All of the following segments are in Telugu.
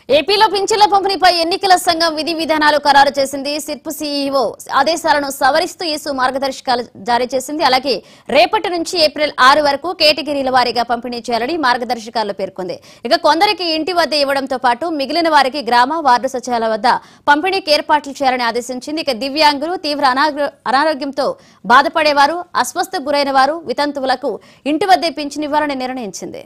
ఏపీలో పింఛన్ల పంపిణీపై ఎన్నికల సంఘం విధి విధానాలు ఖరారు చేసింది. సిర్ప్ సీఈఓ ఆదేశాలను సవరిస్తూ ఈసూ మార్గదర్శకాలు జారీ చేసింది. అలాగే రేపటి నుంచి ఏప్రిల్ 6 వరకు కేటగిరీల వారీగా పంపిణీ చేయాలని మార్గదర్శకాల్లో పేర్కొంది. ఇక కొందరికి ఇంటి వద్ద ఇవ్వడంతో పాటు మిగిలిన వారికి గ్రామ వార్డు సచివాలయాల వద్ద పంపిణీకి ఏర్పాట్లు చేయాలని ఆదేశించింది. ఇక దివ్యాంగులు, తీవ్ర అనారోగ్యంతో బాధపడేవారు, అస్వస్థకు గురైన వారు, వితంతువులకు ఇంటి వద్దే పింఛన్ ఇవ్వాలని నిర్ణయించింది.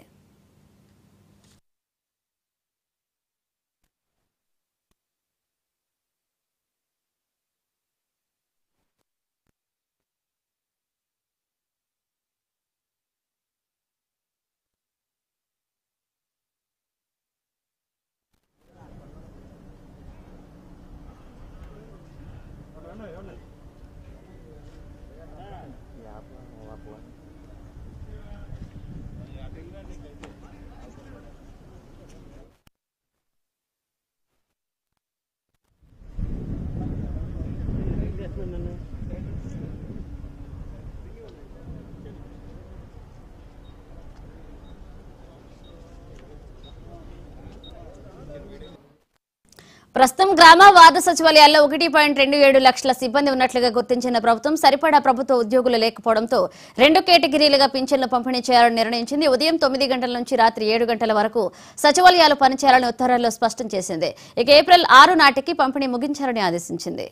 ప్రస్తుతం గ్రామ వార్డు సచివాలయాల్లో 1.27 లక్షల సిబ్బంది ఉన్నట్లుగా గుర్తించిన ప్రభుత్వం సరిపడా ప్రభుత్వ ఉద్యోగులు లేకపోవడంతో 2 కేటగిరీలుగా పింఛన్లు పంపిణీ చేయాలని నిర్ణయించింది. ఉదయం 9 గంటల నుంచి రాత్రి 7 గంటల వరకు సచివాలయాలు పనిచేయాలని ఉత్తర్వుల్లో స్పష్టం చేసింది. ఇక ఏప్రిల్ 6 నాటికి పంపిణీ ముగించాలని ఆదేశించింది.